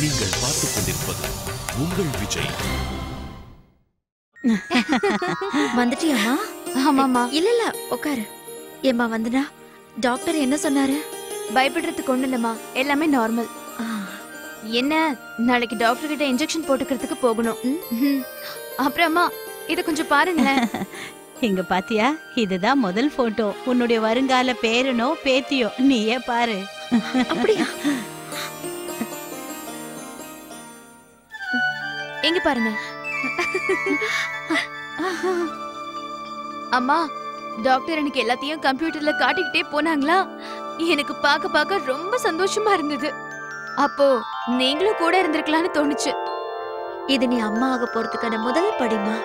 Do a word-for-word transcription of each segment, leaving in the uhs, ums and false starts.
நீங்கள் பார்த்துக் கொண்டிருப்பது உங்கள் விஜய். வந்துட்டியாமா? ஆமாமா. இல்ல இல்ல உட்காரு. ஏம்மா வந்தனா டாக்டர் என்ன சொன்னாரு? பயப்படுறதுக்கு ஒண்ணு இல்லம்மா, எல்லாமே நார்மல். என்ன நாளைக்கு டாக்டர் கிட்ட இன்ஜெக்ஷன் போட்டுக்கிறதுக்கு போகணும். அப்புறமா இத கொஞ்சம் பாருங்களேன். இங்க பாத்தியா, இதுதான் முதல் போட்டோ. உன்னுடைய வருங்கால பேரனோ பேத்தியோ நீயே பாரு. அப்படியா? எங்க பாருங்க. அம்மா, டாக்டர் எனக்கு எல்லாத்தையும் கம்ப்யூட்டர்ல காட்டிக்கிட்டே போனாங்களா? எனக்கு பாக்க பாக்க ரொம்ப சந்தோஷமா இருந்தது. அப்போ நீங்களும் கூட இருந்திருக்கலாம்னு தோணுச்சு. இது நீ அம்மா ஆக போறதுக்கான முதல் படிமா.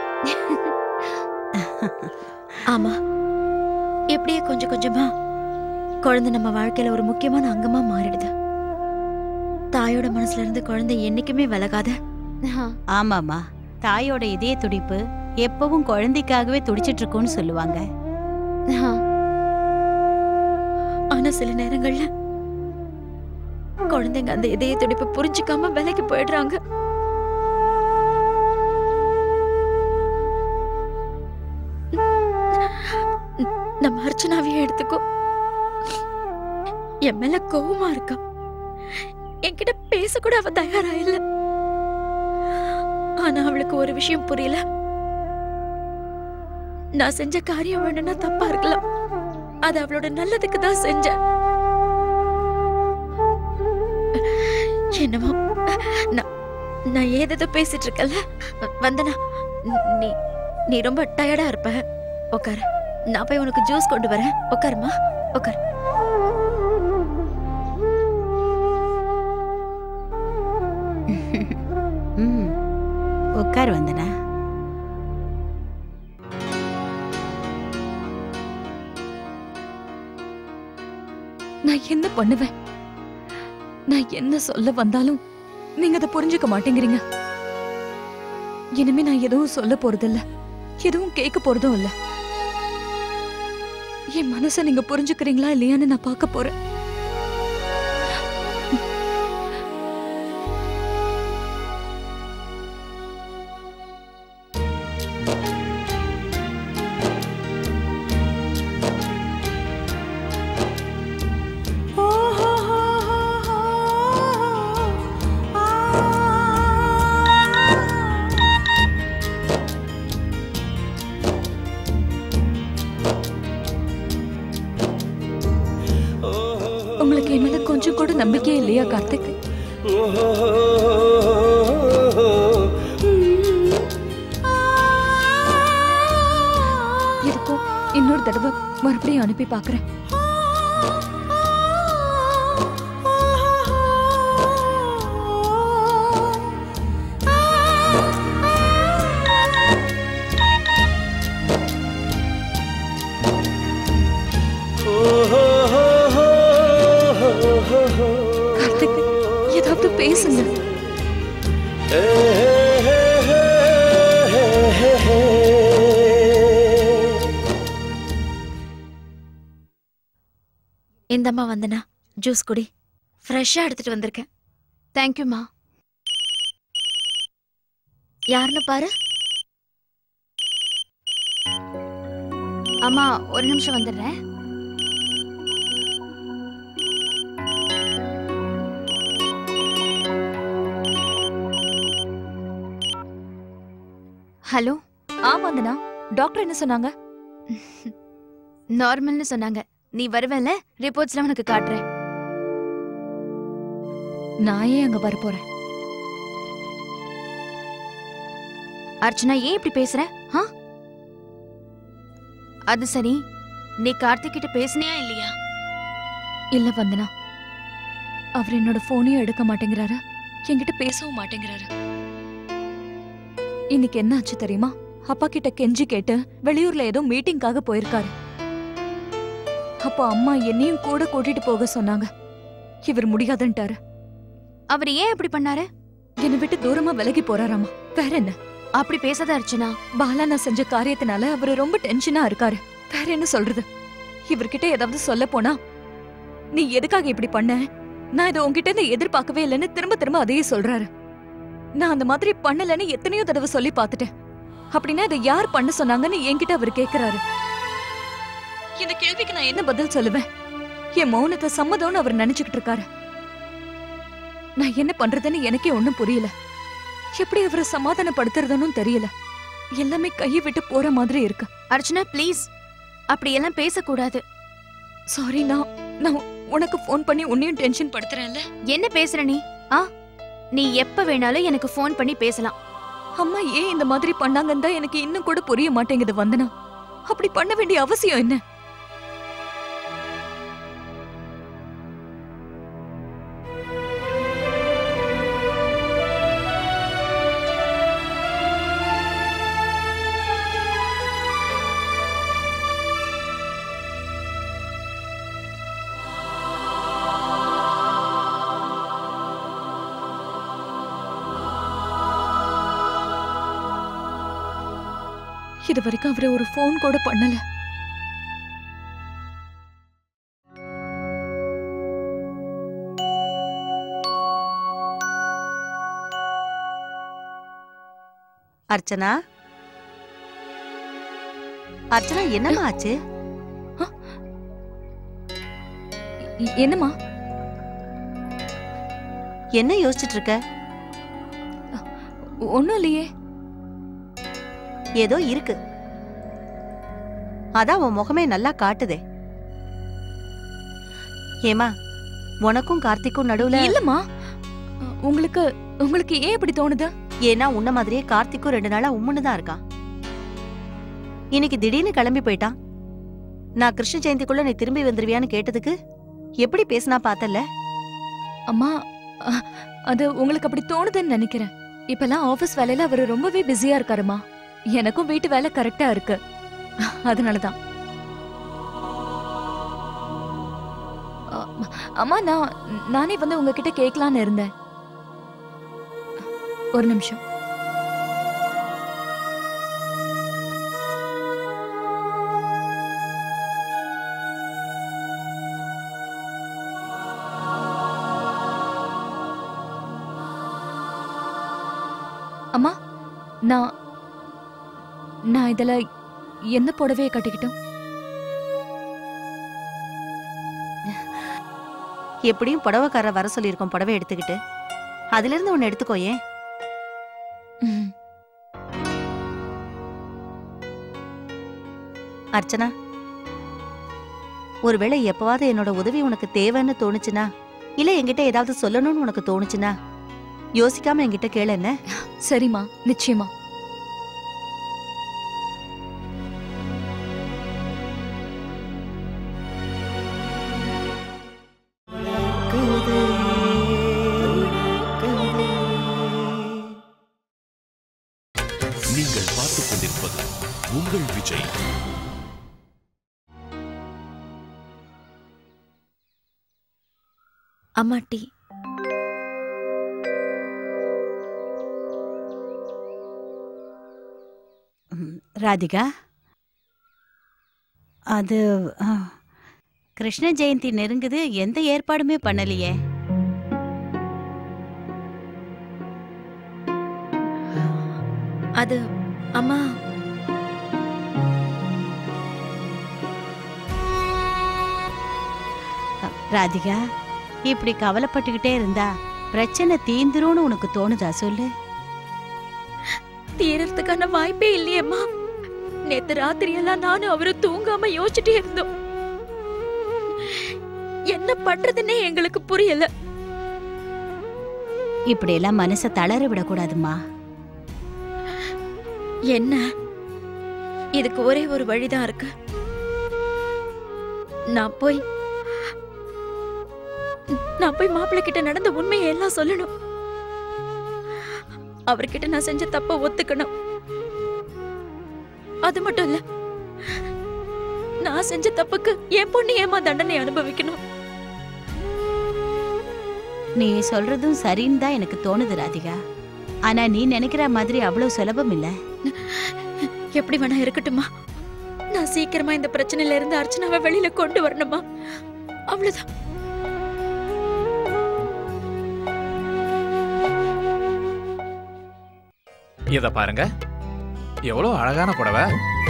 ஆமா, எப்படியே கொஞ்சம் கொஞ்சமா குழந்தை நம்ம வாழ்க்கையில ஒரு முக்கியமான அங்கமா மாறிடுது. தாயோட மனசுல இருந்து குழந்தை என்னைக்குமே விலகாத. ஆமாமா, தாயோட இதய துடிப்பு எப்பவும் குழந்தைக்காகவே துடிச்சிட்டு இருக்கும்னு சொல்லுவாங்க. ஆனா சில நேரங்கள்ல குழந்தைங்க அந்த இதய துடிப்பு புரிஞ்சுக்காம விலைக்கு போயிடுறாங்க. நம்ம அர்ச்சனாவையே எடுத்துக்கோ. என் மேல கோவமா இருக்கா. என்கிட்ட பேச கூட அவ தயாரா இல்ல. ஆனா அவளுக்கு ஒரு விஷயம் புரியல. நான் செஞ்ச காரியம் வேணும்னா தப்பா இருக்கலாம், அது அவளோட நல்லதுக்கு தான் செஞ்சேன். என்னமோ நான் ஏதோ பேசிட்டு இருக்கல. வந்தனா, நீ நீ ரொம்ப டயர்டா இருப்ப, உட்காரு. நான் போய் உனக்கு ஜூஸ் கொண்டு வரேன். உட்காருமா, உட்காரு. உட்கார் வந்தனா. நான் என்ன பண்ணுவேன்? நான் என்ன சொல்ல வந்தாலும் நீங்க அதை புரிஞ்சுக்க மாட்டேங்கிறீங்க. இனிமே நான் எதுவும் சொல்ல போறதில்ல, எதுவும் கேட்க போறதும் இல்ல. என் மனசை நீங்க புரிஞ்சுக்கிறீங்களா இல்லையான்னு நான் பார்க்க போறேன். உங்களுக்கு என் மேல கொஞ்சம் கூட நம்பிக்கை இல்லையா கார்த்திக்? இருக்கும், இன்னொரு தடவை மறுபடியும் அனுப்பி பாக்குறேன். ஏதாவது பேசுங்க. இந்தம்மா வந்தனா, ஜூஸ் குடி. ஃப்ரெஷ்ஷா எடுத்துட்டு வந்திருக்கேன். தேங்க்யூமா. யாருன்னு பாரு. அம்மா, ஒரு நிமிஷம் வந்துடுறேன். ஹலோ. ஆமாங்கண்ணா, டாக்டர் என்ன சொன்னாங்க? நார்மல்னு சொன்னாங்க. நீ வருவல, ரிப்போர்ட்ஸ்லாம் உனக்கு காட்டுறேன். நான் ஏன் அங்க வர போறேன்? அர்ச்சனா, ஏன் இப்படி பேசுற? அது சரி, நீ கார்த்திக் கிட்ட பேசினியா இல்லையா? இல்ல வந்தனா, அவர் என்னோட போனையும் எடுக்க மாட்டேங்கிறாரு, என்கிட்ட பேசவும் மாட்டேங்கிறாரு. இன்னைக்கு என்ன ஆச்சு தெரியுமா? அப்பா கிட்ட கெஞ்சி கேட்டு வெளியூர்ல ஏதோ மீட்டிங்காக போயிருக்காரு. அப்போ அம்மா என்னையும் கூட கூட்டிட்டு போக சொன்னாங்க. இவர் முடியாதுன்ட்டாரு. அவர் ஏன் அப்படி பண்ணாரு? என்னை விட்டு தூரமா விலகி போறாராமா. வேற என்ன? அப்படி பேசாத அர்ச்சனா. பாலா நான் செஞ்ச காரியத்தினால அவரு ரொம்ப டென்ஷனா இருக்காரு. வேற என்ன சொல்றது? இவர்கிட்ட ஏதாவது சொல்ல போனா, நீ எதுக்காக இப்படி பண்ண, நான் இதை உங்ககிட்ட இருந்து எதிர்பார்க்கவே இல்லைன்னு திரும்ப திரும்ப அதையே சொல்றாரு. நான் அந்த மாதிரி பண்ணலன்னு எத்தனையோ தடவை சொல்லி பார்த்துட்டேன். அப்படின்னா இதை யார் பண்ண சொன்னாங்கன்னு என்கிட்ட அவர் கேக்குறாரு. இந்த கேள்விக்கு நான் என்ன பதில் சொல்லுவேன்? என் மௌனத்தை சம்மதம்னு அவர் நினைச்சுக்கிட்டு இருக்காரு. நான் என்ன பண்றதுன்னு எனக்கே ஒண்ணும் புரியல. எப்படி அவரை சமாதானப்படுத்துறதுன்னு தெரியல. எல்லாமே கையை விட்டு போற மாதிரி இருக்கு. அர்ச்சனா ப்ளீஸ், அப்படி எல்லாம் பேசக்கூடாது. சாரி, நான் நான் உனக்கு ஃபோன் பண்ணி உன்னையும் டென்ஷன் படுத்துறேன்ல. என்ன பேசுற நீ? ஆ, நீ எப்ப வேணாலும் எனக்கு ஃபோன் பண்ணி பேசலாம். அம்மா ஏன் இந்த மாதிரி பண்ணாங்கன்னு தான் எனக்கு இன்னும் கூட புரிய மாட்டேங்குது வந்தனா. அப்படி பண்ண வேண்டிய அவசியம் என்ன? இது வரைக்கும் அவரை ஒரு ஃபோன் கூட பண்ணல. அர்ச்சனா, அர்ச்சனா என்னம்மா ஆச்சு? என்னம்மா? என்ன யோசிச்சுட்டு இருக்க? ஒண்ணும் இல்லையே. ஏதோ இருக்கு, அதான் உன் முகமே நல்லா காட்டுதே. ஏமா, உனக்கும் கார்த்திக்கும் நடுவுல? இல்லம்மா, உங்களுக்கு உங்களுக்கு ஏன் இப்படி தோணுது? ஏன்னா உன்ன மாதிரியே கார்த்திக்கும் ரெண்டு நாளா உம்முன்னு தான் இருக்கான். இன்னைக்கு திடீர்னு கிளம்பி போயிட்டான். நான் கிருஷ்ண ஜெயந்திக்குள்ள நீ திரும்பி வந்துருவியான்னு கேட்டதுக்கு எப்படி பேசினா பார்த்தல. அம்மா, அது உங்களுக்கு அப்படி தோணுதுன்னு நினைக்கிறேன். இப்பெல்லாம் ஆபீஸ் வேலையில அவரு ரொம்பவே பிஸியா இருக்காருமா. எனக்கும் வீட்டு வேலை கரெக்டா இருக்கு, அதனாலதான். அம்மா, நான் நானே வந்து உங்ககிட்ட கேட்கலான்னு இருந்தேன். ஒரு நிமிஷம். அம்மா, நான் நான் இதுல என்ன புடவையை கட்டிக்கிட்டோம்? எப்படியும் புடவைக்காரர் வர சொல்லியிருக்கோம். புடவை எடுத்துக்கிட்டு அதுல இருந்து ஒன்னு எடுத்துக்கோ. ஏன்? அர்ச்சனா, ஒருவேளை எப்பவாவது என்னோட உதவி உனக்கு தேவைன்னு தோணுச்சுன்னா, இல்ல என்கிட்ட ஏதாவது சொல்லணும்னு உனக்கு தோணுச்சுன்னா யோசிக்காம என்கிட்ட கேளு. என்ன? சரிம்மா, நிச்சயமா. நீங்கள் பார்த்துக் கொண்டிருப்பது உங்கள் விஜய். அம்மா டீ. ராதிகா, அது கிருஷ்ண ஜெயந்தி நெருங்குது, எந்த ஏற்பாடுமே பண்ணலையே. அது அம்மா, ராதிகா, இப்படி கவலைப்பட்டுக்கிட்டே இருந்தா பிரச்சனை தீந்துரும்னு உனக்கு தோணுதா? சொல்லு. தீரத்துக்கான வாய்ப்பே இல்லையேம்மா. நேத்து ராத்திரி எல்லாம் நானும் அவரும் தூங்காம யோசிச்சுட்டே இருந்தோம். என்ன பண்றதுன்னே எங்களுக்கு புரியல. இப்படி எல்லாம் மனசை தளர விடக்கூடாதுமா. என்ன, இதுக்கு ஒரே ஒரு வழிதான் இருக்கு. நான் போய் நான் போய் மாப்பிள்ளை கிட்ட நடந்த உண்மையை எல்லாம் சொல்லணும். அவர்கிட்ட நான் செஞ்ச தப்ப ஒத்துக்கணும். அது மட்டும் இல்ல, நான் செஞ்ச தப்புக்கு என் பொண்ணு ஏமா தண்டனை அனுபவிக்கணும். நீ சொல்றதும் சரின்னு தான் எனக்கு தோணுது ராதிகா. ஆனா நீ நினைக்கிற மாதிரி அவ்வளவு சுலபம் இல்ல. எப்படி வேணா இருக்கட்டுமா, நான் சீக்கிரமா இந்த பிரச்சனையில இருந்து அர்ச்சனாவை வெளியில கொண்டு வரணுமா, அவ்வளவுதான். இத பாருங்க, எவ்வளவு அழகான புடவை.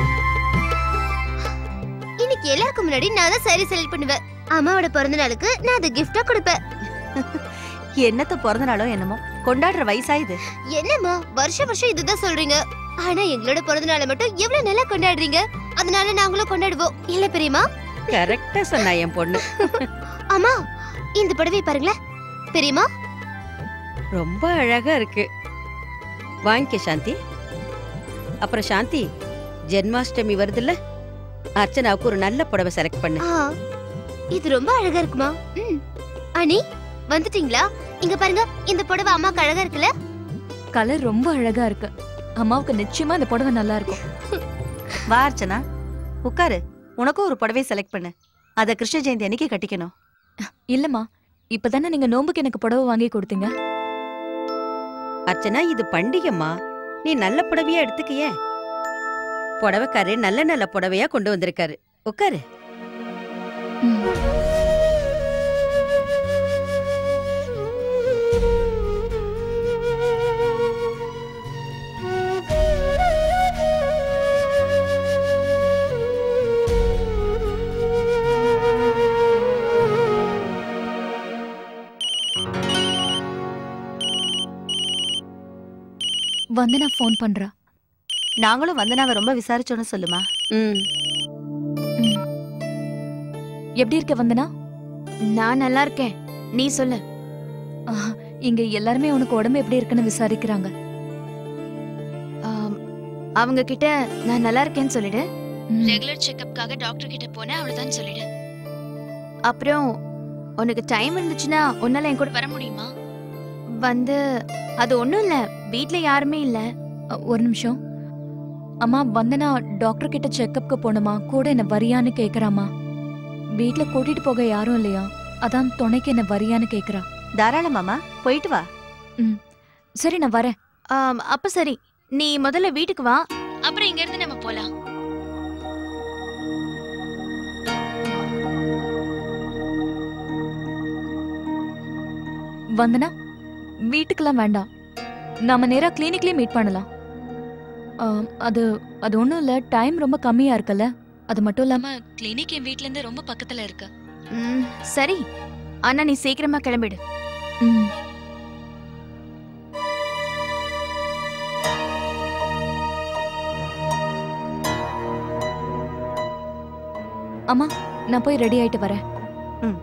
இன்னைக்கு எல்லாருக்கும் முன்னாடி நான் தான் சாரி செலக்ட் பண்ணுவேன். அம்மாவோட பிறந்த நாளுக்கு நான் அதை கிஃப்டா கொடுப்பேன். என்னத்த பிறந்த நாளோ என்னமோ கொண்டாடுற வயசா இது. என்னம்மா வருஷம் வருஷம் இதுதான் சொல்றீங்க, ஆனா எங்களோட பிறந்த நாளை மட்டும் எவ்வளவு நல்லா கொண்டாடுறீங்க. அதனால நாங்களும் கொண்டாடுவோம் இல்ல பெரியம்மா? கரெக்டா சொன்னா என் பொண்ணு. அம்மா இந்த புடவை பாருங்களேன். பெரியம்மா ரொம்ப அழகா இருக்கு. வாங்கிக்க சாந்தி. அப்புறம் சாந்தி, ஜென்மாஷ்டமி வருதுல்ல, அர்ச்சனாவுக்கு ஒரு நல்ல புடவை செலக்ட் பண்ணு. ஆ, இது ரொம்ப அழகா இருக்குமா? ம். அனி வந்துட்டீங்களா? இங்க பாருங்க, இந்த புடவை அம்மாக்கு அழகா இருக்குல்ல? கலர் ரொம்ப அழகா இருக்கு. அம்மாவுக்கு நிச்சயமா இந்த புடவை நல்லா இருக்கும். வா அர்ச்சனா, உட்காரு. உனக்கும் ஒரு புடவை செலக்ட் பண்ணு. அத கிருஷ்ண ஜெயந்தி அன்னைக்கு கட்டிக்கணும். இல்லம்மா, இப்பதானே நீங்க நோம்புக்கு எனக்கு புடவை வாங்கி கொடுத்தீங்க. அர்ச்சனா, இது பண்டிகைம்மா, நீ நல்ல புடவையா எடுத்துக்கிய. புடவைக்காரு நல்ல நல்ல புடவையா கொண்டு வந்திருக்காரு. உட்காரு. வந்தனா ஃபோன் பண்றா. நாங்களும் வந்தனாவை ரொம்ப விசாரிச்சோன்னு சொல்லுமா. ம். எப்படி இருக்க வந்தனா? நான் நல்லா இருக்கேன், நீ சொல்லு. ஆஹ், இங்க எல்லாருமே உனக்கு உடம்பு எப்படி இருக்குன்னு விசாரிக்கிறாங்க. ஆம், அவங்க கிட்ட நான் நல்லா இருக்கேன்னு சொல்லிடு. ரெகுலர் செக்கப்காக டாக்டர் கிட்ட போனேன் அவ்வளவுதான் சொல்லிடு. அப்புறம் உனக்கு டைம் இருந்துச்சுன்னா உன்னால என் கூட வர முடியுமா? வந்து அது ஒண்ணும் இல்ல, வீட்ல யாருமே இல்ல. அ, ஒரு நிமிஷம். அம்மா, வந்தனா டாக்டர் கிட்ட செக்கப்க்கு போனமா, கூட என்ன வரியான்னு கேக்குறாமா. வீட்ல கூட்டிட்டு போக யாரும் இல்லையா, அதான் துணைக்கு என்ன வரியான்னு கேக்குறா. தாராளமாமா, போயிட்டு வா. ம், சரி நான் வரேன். ஆம், அப்ப சரி, நீ முதல்ல வீட்டுக்கு வா, அப்புறம் இங்க இருந்து நம்ம போலாம். வந்தனா, வீட்டுக்கெல்லாம் வேண்டாம், நாம நேரா கிளினிக்லயே மீட் பண்ணலாம். ஆம், அது அது ஒண்ணும் இல்ல, டைம் ரொம்ப கம்மியா இருக்குல்ல. அது மட்டும் இல்லாம கிளினிக் என் வீட்ல இருந்து ரொம்ப பக்கத்துல இருக்கு. ம், சரி, ஆனா நீ சீக்கிரமா கிளம்பிடு. ம். அம்மா, நான் போய் ரெடி ஆயிட்டு வரேன். ம்.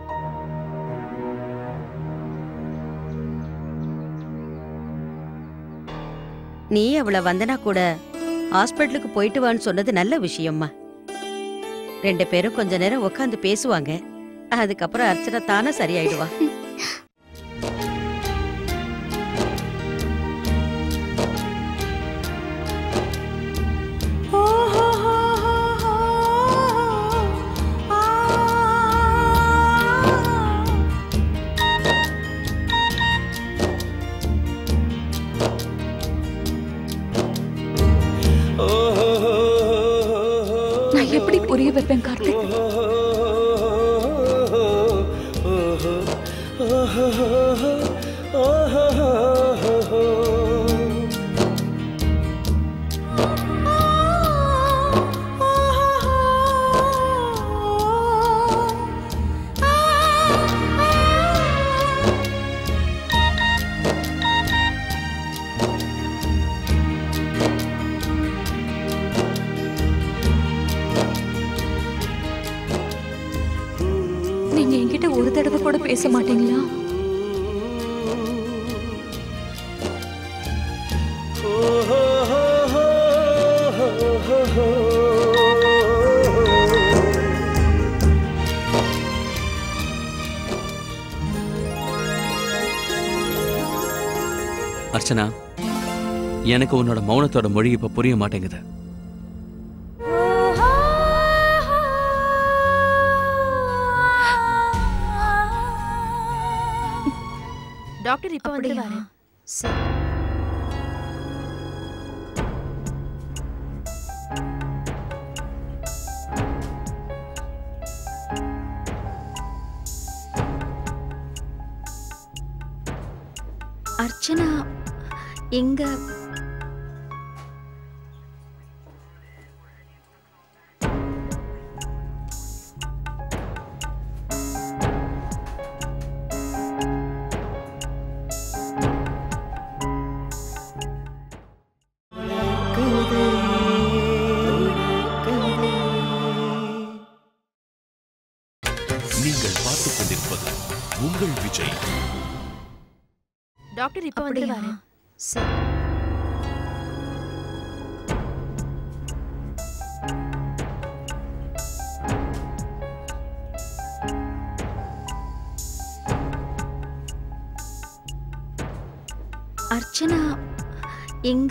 நீ அவளை வந்தனா கூட ஹாஸ்பிட்டலுக்கு போயிட்டு வான்னு சொன்னது நல்ல விஷயம்மா. ரெண்டு பேரும் கொஞ்ச நேரம் உட்காந்து பேசுவாங்க, அதுக்கப்புறம் அர்ச்சனா தானே சரியாயிடுவா. நான் எப்படி புரிய வைப்பேன் கார்த்திக்? நீங்க என்கிட்ட ஒரு தடவை கூட பேச மாட்டீங்களா? அர்ச்சனா, எனக்கு உன்னோட மௌனத்தோட மொழி இப்ப புரிய மாட்டேங்குது. டாக்டர் இப்ப வந்துடுவாரு. சரி. அர்ச்சனா எங்க? டாக்டர் இப்ப வந்துருவாரு. சரி. அர்ச்சனா எங்க?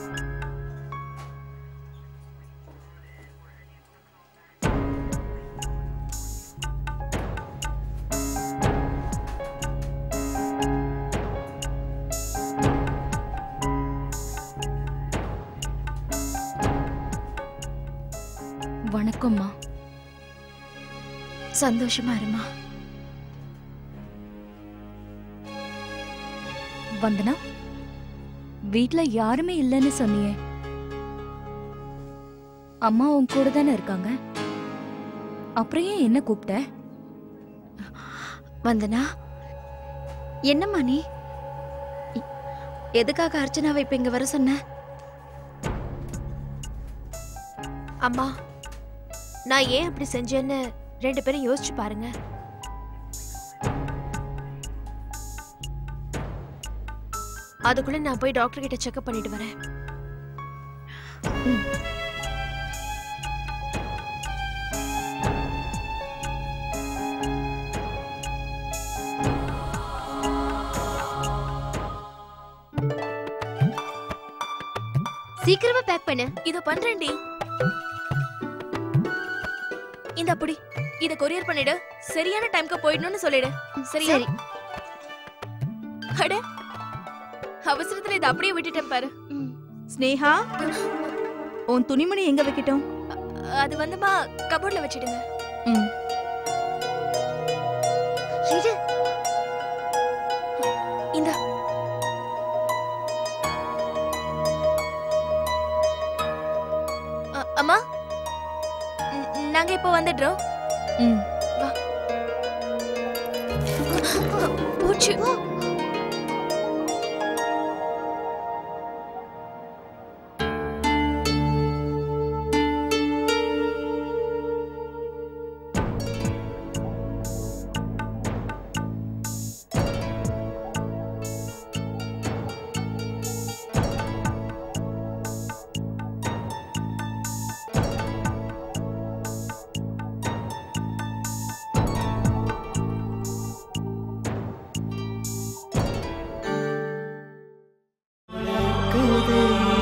வணக்கம்மா. சந்தோஷமா இருமா. வந்தனா, வீட்ல யாருமே இல்லைன்னு சொன்னியே, அம்மா உன் கூட தானே இருக்காங்க, அப்புறம் ஏன் என்ன கூப்பிட்ட? வந்தனா, என்னம்மா நீ? எதுக்காக அர்ச்சனாவை இப்ப இங்க வர சொன்ன? அம்மா, நான் ஏன் அப்படி செஞ்சேன்னு ரெண்டு பேரும் யோசிச்சு பாருங்க. அதுக்குள்ள நான் போய் டாக்டர் கிட்ட செக்அப் பண்ணிட்டு வரேன். சீக்கிரமா பேக் பண்ணு. இத பண்றேன்டி. இந்த அப்படி இத கொரியர் பண்ணிடு. சரியான டைம்க்கு போயிடணும்னு சொல்லிடு. சரியா? சரி. அட, அவசரத்துல இத அப்படியே விட்டுட்டேன் பாரு. ஸ்னேகா, உன் துணிமணி எங்க வைக்கட்டும்? அது வந்துமா கபோர்ட்ல வச்சிடுங்க. ம். இரு. இந்த அம்மா, நாங்க இப்ப வந்துடுறோம். ம். வா. போச்சு. கதை